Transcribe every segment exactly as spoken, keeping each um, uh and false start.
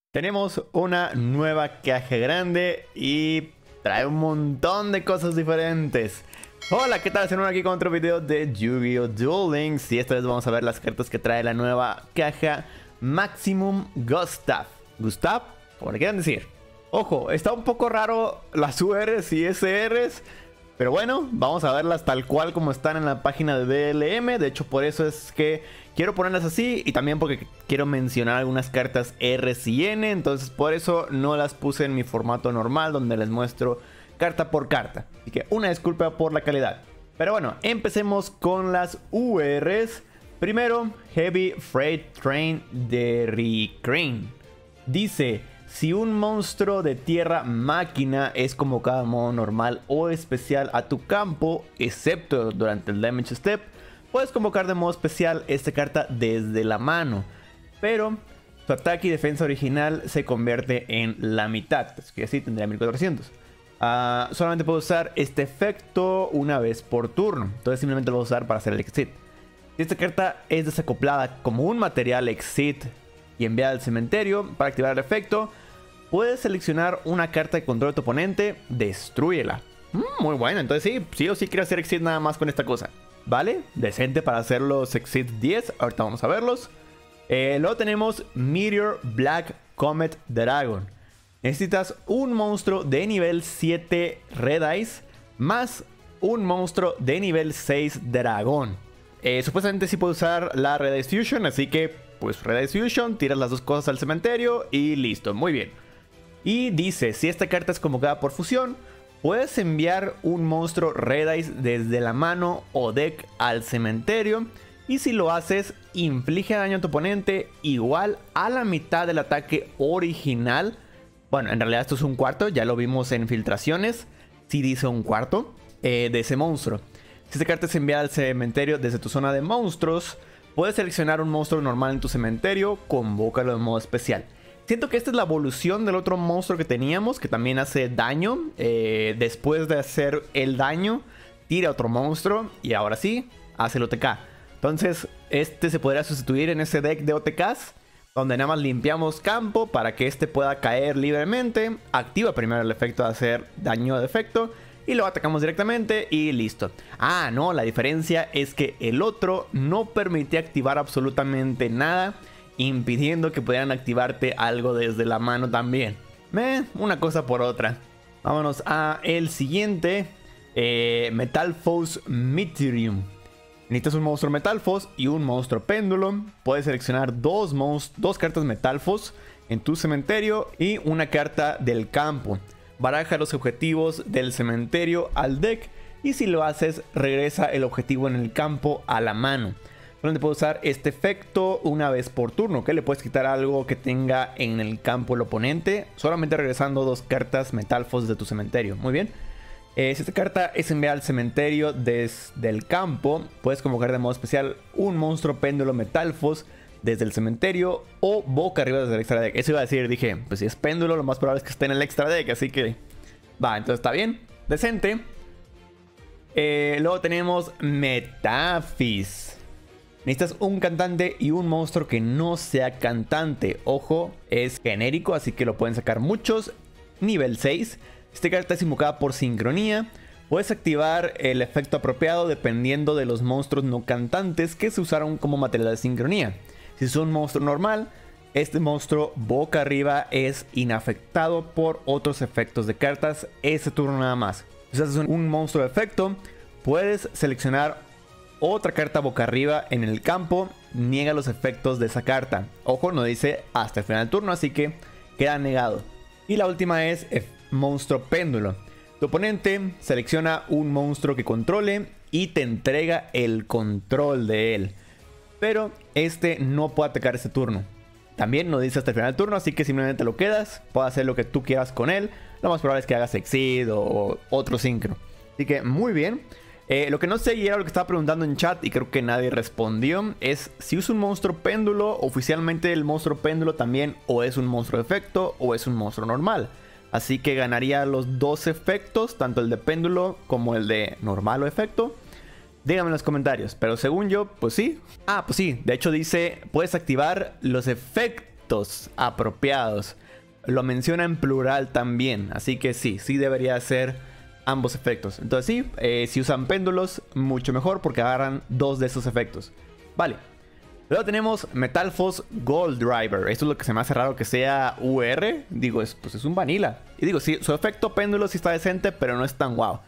Tenemos una nueva caja grande y trae un montón de cosas diferentes. Hola, ¿qué tal? Estamos aquí con otro video de Yu-Gi-Oh! Duel Links. Y esta vez vamos a ver las cartas que trae la nueva caja Maximum Gustav. Gustav, como le quieran decir. Ojo, está un poco raro las U Rs y S Rs, pero bueno, vamos a verlas tal cual como están en la página de D L M. De hecho, por eso es que quiero ponerlas así. Y también porque quiero mencionar algunas cartas R y N. Entonces por eso no las puse en mi formato normal, donde les muestro carta por carta. Así que una disculpa por la calidad. Pero bueno, empecemos con las U Rs. Primero, Heavy Freight Train de Recrain. Dice: si un monstruo de tierra máquina es convocado en modo normal o especial a tu campo, excepto durante el Damage Step, puedes convocar de modo especial esta carta desde la mano. Pero su ataque y defensa original se convierte en la mitad. Así que así tendría mil cuatrocientos. Uh, solamente puedo usar este efecto una vez por turno. Entonces simplemente lo voy a usar para hacer el Exit. Si esta carta es desacoplada como un material Exit y enviada al cementerio para activar el efecto, puedes seleccionar una carta de control de tu oponente, destrúyela. Mm, muy bueno, entonces sí, sí o sí quiero hacer Exit nada más con esta cosa. Vale, decente para hacer los Exit diez, ahorita vamos a verlos. Eh, luego tenemos Meteor Black Comet Dragon. Necesitas un monstruo de nivel siete Red Eyes más un monstruo de nivel seis Dragón. Eh, supuestamente sí puedo usar la Red Eyes Fusion, así que pues Red Eyes Fusion, tiras las dos cosas al cementerio y listo, muy bien. Y dice, si esta carta es convocada por fusión, puedes enviar un monstruo Red Eyes desde la mano o deck al cementerio. Y si lo haces, inflige daño a tu oponente igual a la mitad del ataque original. Bueno, en realidad esto es un cuarto, ya lo vimos en filtraciones. Sí dice un cuarto eh, de ese monstruo. Si esta carta es enviada al cementerio desde tu zona de monstruos, puedes seleccionar un monstruo normal en tu cementerio, convócalo de modo especial. Siento que esta es la evolución del otro monstruo que teníamos, que también hace daño. Eh, después de hacer el daño, tira otro monstruo y ahora sí, hace el O T K. Entonces, este se podría sustituir en ese deck de O T Ks, donde nada más limpiamos campo para que este pueda caer libremente. Activa primero el efecto de hacer daño de efecto y lo atacamos directamente y listo. Ah, no, la diferencia es que el otro no permitía activar absolutamente nada, impidiendo que pudieran activarte algo desde la mano también. Eh, una cosa por otra. Vámonos a el siguiente. Eh, Metalphos Meteorium. Necesitas un monstruo Metalphos y un monstruo Péndulo. Puedes seleccionar dos, dos cartas Metalphos en tu cementerio y una carta del campo. Baraja los objetivos del cementerio al deck y si lo haces, regresa el objetivo en el campo a la mano. Solamente puedes usar este efecto una vez por turno, que le puedes quitar algo que tenga en el campo el oponente, solamente regresando dos cartas Metalphos de tu cementerio. Muy bien. Eh, si esta carta es enviada al cementerio desde el campo, puedes convocar de modo especial un monstruo Péndulo Metalphos desde el cementerio o boca arriba desde el extra deck. Eso iba a decir, dije, pues si es péndulo, lo más probable es que esté en el extra deck, así que va, entonces está bien, decente. Eh, luego tenemos Metaphys. Necesitas un cantante y un monstruo que no sea cantante. Ojo, es genérico, así que lo pueden sacar muchos. Nivel seis. Esta carta es invocada por sincronía. Puedes activar el efecto apropiado dependiendo de los monstruos no cantantes que se usaron como material de sincronía. Si es un monstruo normal, este monstruo boca arriba es inafectado por otros efectos de cartas ese turno nada más. Si haces un, un monstruo de efecto, puedes seleccionar otra carta boca arriba en el campo, niega los efectos de esa carta. Ojo, no dice hasta el final del turno, así que queda negado. Y la última es el monstruo péndulo. Tu oponente selecciona un monstruo que controle y te entrega el control de él. Pero este no puede atacar este turno. También no dice hasta el final del turno, así que simplemente lo quedas. Puedes hacer lo que tú quieras con él. Lo más probable es que hagas Exit o otro sincro. Así que muy bien. Eh, lo que no sé y era lo que estaba preguntando en chat y creo que nadie respondió. Es si usa un monstruo péndulo, oficialmente el monstruo péndulo también o es un monstruo de efecto o es un monstruo normal. Así que ganaría los dos efectos, tanto el de péndulo como el de normal o efecto. Díganme en los comentarios, pero según yo, pues sí. Ah, pues sí, de hecho dice, puedes activar los efectos efectos apropiados. Lo menciona en plural también, así que sí, sí debería ser ambos efectos. Entonces sí, eh, si usan péndulos, mucho mejor porque agarran dos de esos efectos. Vale. Luego tenemos Metalphos Gold Driver. Esto es lo que se me hace raro que sea U R. Digo, es, pues es un vanilla. Y digo, sí, su efecto péndulo sí está decente, pero no es tan guau.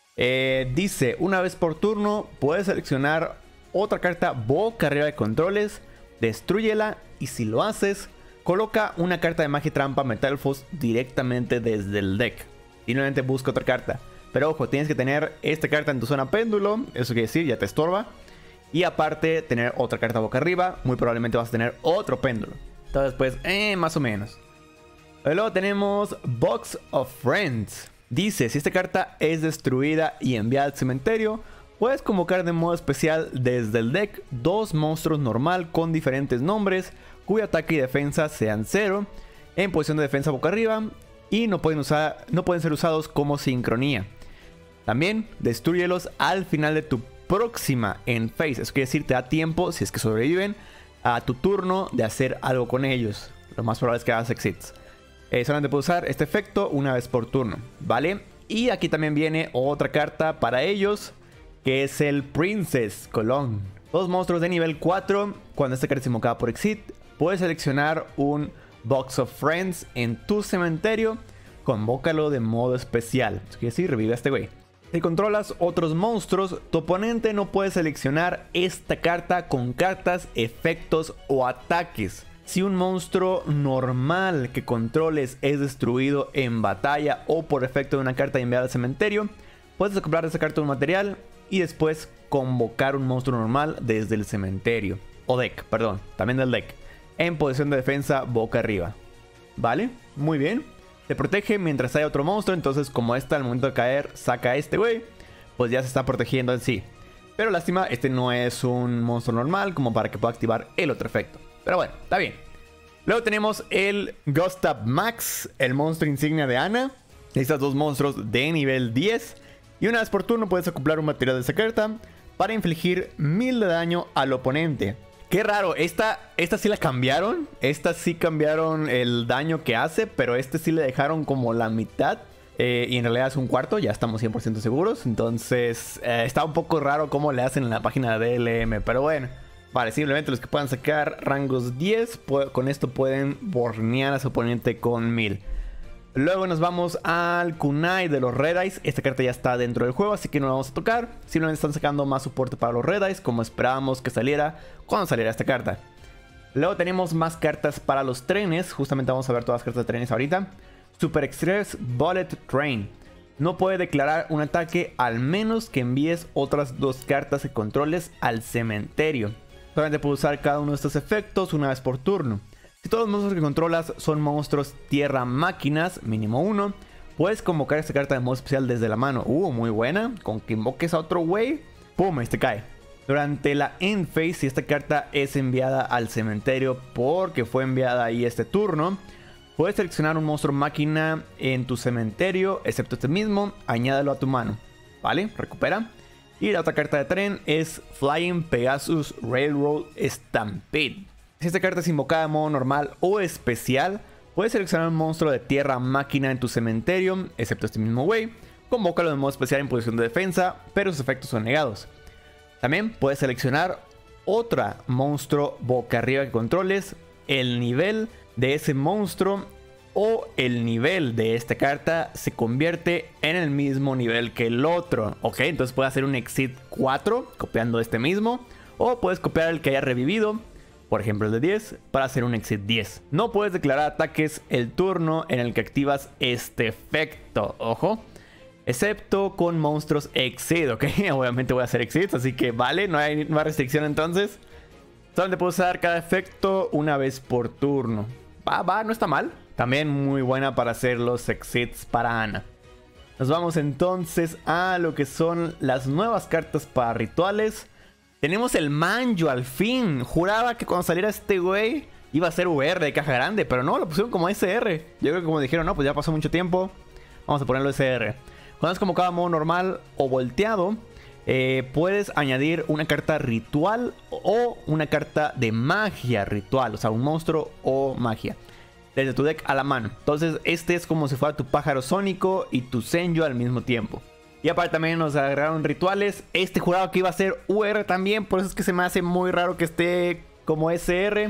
Eh, dice, una vez por turno puedes seleccionar otra carta boca arriba de controles, destrúyela y si lo haces, coloca una carta de magia y trampa Metalphos directamente desde el deck. Y nuevamente busca otra carta. Pero ojo, tienes que tener esta carta en tu zona péndulo. Eso quiere decir, ya te estorba. Y aparte, tener otra carta boca arriba. Muy probablemente vas a tener otro péndulo. Entonces, pues, eh, más o menos. Luego tenemos Box of Friends. Dice, si esta carta es destruida y enviada al cementerio, puedes convocar de modo especial desde el deck dos monstruos normal con diferentes nombres, cuyo ataque y defensa sean cero, en posición de defensa boca arriba, y no pueden, usar, no pueden ser usados como sincronía. También, destrúyelos al final de tu próxima en phase. Eso quiere decir, te da tiempo, si es que sobreviven, a tu turno de hacer algo con ellos. Lo más probable es que hagas exits. Eh, solamente puedes usar este efecto una vez por turno, ¿vale? Y aquí también viene otra carta para ellos, que es el Princess Colón. Dos monstruos de nivel cuatro. Cuando esta carta es invocada por exit, puedes seleccionar un Box of Friends en tu cementerio. Convócalo de modo especial. Eso quiere decir, revive a este güey. Si controlas otros monstruos, tu oponente no puede seleccionar esta carta con cartas, efectos o ataques. Si un monstruo normal que controles es destruido en batalla o por efecto de una carta enviada al cementerio, puedes acoplar esa carta a un material y después convocar un monstruo normal desde el cementerio. O deck, perdón, también del deck. En posición de defensa boca arriba. ¿Vale? Muy bien. Te protege mientras haya otro monstruo, entonces como esta al momento de caer saca a este güey, pues ya se está protegiendo en sí. Pero lástima, este no es un monstruo normal como para que pueda activar el otro efecto. Pero bueno, está bien. Luego tenemos el Gustav Max, el monstruo insignia de Ana. Necesitas dos monstruos de nivel diez. Y una vez por turno puedes acoplar un material de esa carta para infligir mil de daño al oponente. Qué raro, esta, esta sí la cambiaron. Esta sí cambiaron el daño que hace, pero este sí le dejaron como la mitad. Eh, y en realidad es un cuarto, ya estamos cien por ciento seguros. Entonces eh, está un poco raro cómo le hacen en la página de D L M. Pero bueno, vale, simplemente los que puedan sacar rangos diez, con esto pueden bornear a su oponente con mil. Luego nos vamos al Kunai de los Red Eyes. Esta carta ya está dentro del juego, así que no la vamos a tocar. Simplemente están sacando más soporte para los Red Eyes, como esperábamos que saliera cuando saliera esta carta. Luego tenemos más cartas para los trenes. Justamente vamos a ver todas las cartas de trenes ahorita. Super Express Bullet Train. No puede declarar un ataque al menos que envíes otras dos cartas que controles al cementerio. Solamente puede usar cada uno de estos efectos una vez por turno. Si todos los monstruos que controlas son monstruos tierra máquinas, mínimo uno, puedes convocar esta carta de modo especial desde la mano. Uh, muy buena. Con que invoques a otro güey, pum, este cae. Durante la end phase, si esta carta es enviada al cementerio porque fue enviada ahí este turno, puedes seleccionar un monstruo máquina en tu cementerio, excepto este mismo, añádelo a tu mano. ¿Vale? Recupera. Y la otra carta de tren es Flying Pegasus Railroad Stampede. Si esta carta es invocada de modo normal o especial, puedes seleccionar un monstruo de tierra máquina en tu cementerio, excepto este mismo güey. Convócalo de modo especial en posición de defensa, pero sus efectos son negados. También puedes seleccionar otra monstruo boca arriba que controles, el nivel de ese monstruo o el nivel de esta carta se convierte en el mismo nivel que el otro. Ok, entonces puedes hacer un Exit cuatro copiando este mismo, o puedes copiar el que haya revivido, por ejemplo el de diez, para hacer un Exit diez. No puedes declarar ataques el turno en el que activas este efecto, ojo, excepto con monstruos Exit, ok. Obviamente voy a hacer Exits, así que vale, no hay más restricción entonces. Solamente puedo usar cada efecto una vez por turno. Va, va, no está mal. También muy buena para hacer los Exits para Ana. Nos vamos entonces a lo que son las nuevas cartas para rituales. Tenemos el Manjo al fin. Juraba que cuando saliera este güey iba a ser V R de caja grande, pero no, lo pusieron como S R. Yo creo que como dijeron, no, pues ya pasó mucho tiempo, vamos a ponerlo S R. Cuando es convocado a modo normal o volteado, Eh, puedes añadir una carta ritual o una carta de magia ritual, o sea, un monstruo o magia, desde tu deck a la mano. Entonces este es como si fuera tu pájaro sónico y tu Senju al mismo tiempo. Y aparte también nos agregaron rituales. Este jurado que iba a ser U R también, por eso es que se me hace muy raro que esté como S R.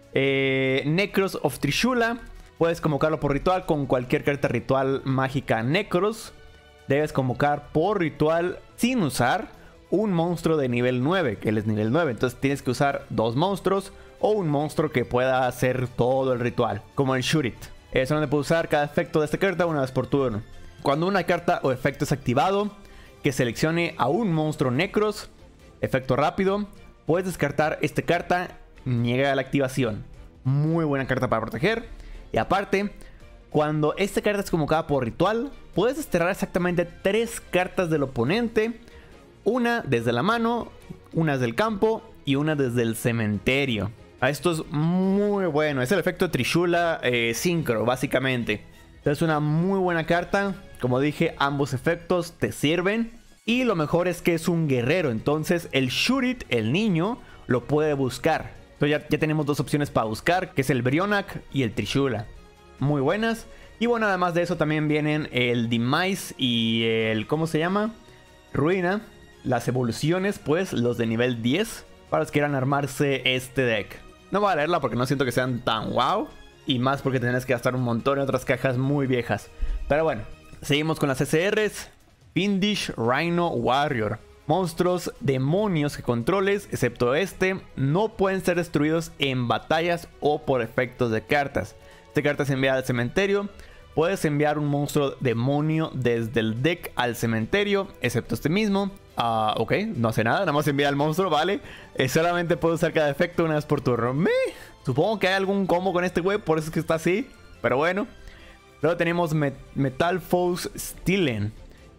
eh, Necros of Trishula. Puedes convocarlo por ritual con cualquier carta ritual mágica Necros. Debes convocar por ritual sin usar un monstruo de nivel nueve, que él es nivel nueve. Entonces tienes que usar dos monstruos o un monstruo que pueda hacer todo el ritual, como el Shurit. Es donde puedes usar cada efecto de esta carta una vez por turno. Cuando una carta o efecto es activado, que seleccione a un monstruo Necros, efecto rápido, puedes descartar esta carta, niega la activación. Muy buena carta para proteger. Y aparte, cuando esta carta es convocada por ritual, puedes desterrar exactamente tres cartas del oponente. Una desde la mano, una desde el campo y una desde el cementerio. Esto es muy bueno. Es el efecto Trishula eh, Synchro, básicamente. Es una muy buena carta. Como dije, ambos efectos te sirven. Y lo mejor es que es un guerrero. Entonces el Shurit, el niño, lo puede buscar. Entonces ya, ya tenemos dos opciones para buscar, que es el Brionac y el Trishula. Muy buenas. Y bueno, además de eso también vienen el Demise y el... ¿cómo se llama? Ruina. Las evoluciones, pues, los de nivel diez. Para los que quieran armarse este deck. No voy a leerla porque no siento que sean tan wow. Y más porque tienes que gastar un montón en otras cajas muy viejas. Pero bueno, seguimos con las S Rs. Fiendish Rhino Warrior. Monstruos demonios que controles, excepto este, no pueden ser destruidos en batallas o por efectos de cartas. Esta carta es enviada al cementerio. Puedes enviar un monstruo demonio desde el deck al cementerio, excepto este mismo. Uh, ok, no hace nada, nada más envía al monstruo, ¿vale? Eh, solamente puedo usar cada efecto una vez por turno. Me... Supongo que hay algún combo con este güey, por eso es que está así. Pero bueno. Luego tenemos Met Metalfoes Steelen.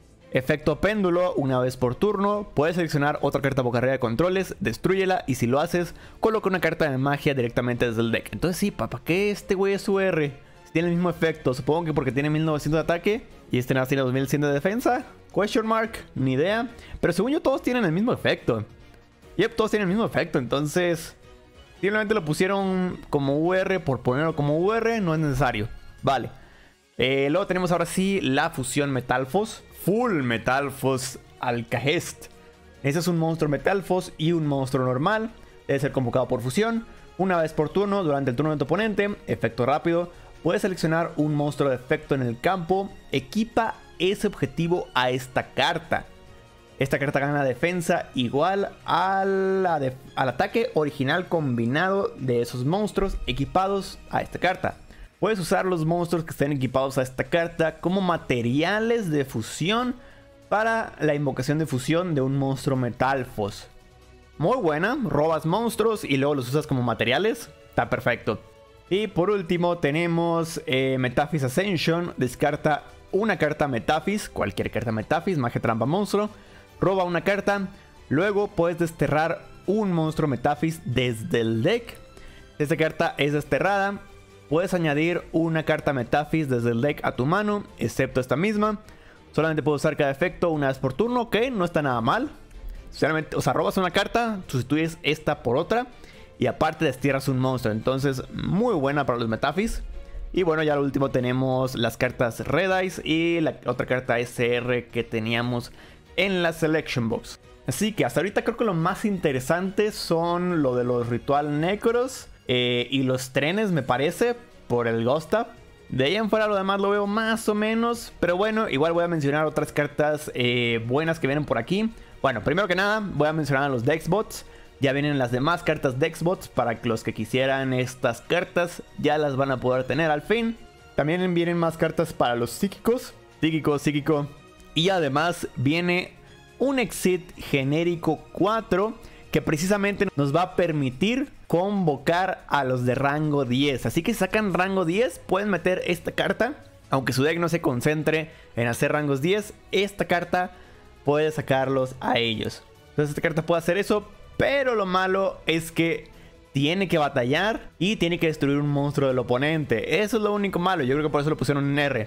Efecto péndulo, una vez por turno. Puedes seleccionar otra carta boca arriba de controles, destrúyela y si lo haces, coloca una carta de magia directamente desde el deck. Entonces sí, ¿para qué este güey es U R? Si tiene el mismo efecto, supongo que porque tiene mil novecientos de ataque y este nada tiene dos mil cien de defensa. Question mark, ni idea. Pero según yo todos tienen el mismo efecto. Yep, todos tienen el mismo efecto, entonces... Simplemente lo pusieron como U R por ponerlo como U R, no es necesario. Vale. Eh, luego tenemos ahora sí la fusión Metalfoes. Full Metalfoes Alcahest. Ese es un monstruo Metalfoes y un monstruo normal. Debe ser convocado por fusión. Una vez por turno, durante el turno de tu oponente. Efecto rápido. Puedes seleccionar un monstruo de efecto en el campo. Equipa ese objetivo a esta carta. Esta carta gana defensa igual a la de, al ataque original combinado de esos monstruos equipados a esta carta. Puedes usar los monstruos que estén equipados a esta carta como materiales de fusión para la invocación de fusión de un monstruo Metalfoes. Muy buena, robas monstruos y luego los usas como materiales. Está perfecto. Y por último tenemos eh, Metaphys Ascension. Descarta una carta Metaphys, cualquier carta Metaphys, magia trampa monstruo. Roba una carta, luego puedes desterrar un monstruo Metaphys desde el deck. Esta carta es desterrada. Puedes añadir una carta Metaphys desde el deck a tu mano, excepto esta misma. Solamente puedes usar cada efecto una vez por turno, ok, no está nada mal. Solamente, o sea, robas una carta, sustituyes esta por otra y aparte destierras un monstruo. Entonces, muy buena para los Metaphys. Y bueno, ya al último tenemos las cartas Red Eyes y la otra carta S R que teníamos en la Selection Box. Así que hasta ahorita creo que lo más interesante son lo de los Ritual Necros eh, y los trenes, me parece, por el Ghost Up. De ahí en fuera lo demás lo veo más o menos, pero bueno, igual voy a mencionar otras cartas eh, buenas que vienen por aquí. Bueno, primero que nada voy a mencionar a los Dexbots. Ya vienen las demás cartas Dexbots para que los que quisieran estas cartas ya las van a poder tener al fin. También vienen más cartas para los psíquicos. Psíquico, psíquico. Y además viene un Exit genérico cuatro que precisamente nos va a permitir convocar a los de rango diez. Así que si sacan rango diez, pueden meter esta carta. Aunque su deck no se concentre en hacer rangos diez, esta carta puede sacarlos a ellos. Entonces esta carta puede hacer eso, pero lo malo es que tiene que batallar y tiene que destruir un monstruo del oponente. Eso es lo único malo, yo creo que por eso lo pusieron en R.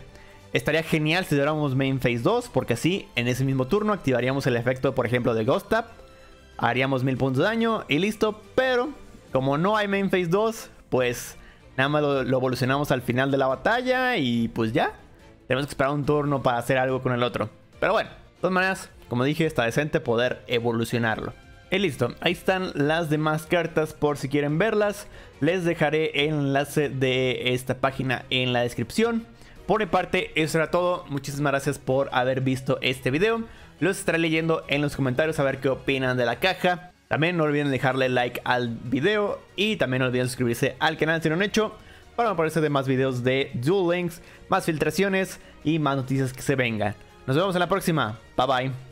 Estaría genial si diéramos main phase dos, porque así en ese mismo turno activaríamos el efecto, por ejemplo, de Ghost Tap. Haríamos mil puntos de daño y listo. Pero como no hay main phase dos, pues nada más lo, lo evolucionamos al final de la batalla y pues ya. Tenemos que esperar un turno para hacer algo con el otro. Pero bueno, de todas maneras, como dije, está decente poder evolucionarlo. Y listo, ahí están las demás cartas por si quieren verlas. Les dejaré el enlace de esta página en la descripción. Por mi parte, eso era todo. Muchísimas gracias por haber visto este video. Los estaré leyendo en los comentarios a ver qué opinan de la caja. También no olviden dejarle like al video y también no olviden suscribirse al canal si no lo han hecho, para no perderse de más videos de Duel Links, más filtraciones y más noticias que se vengan. Nos vemos en la próxima. Bye bye.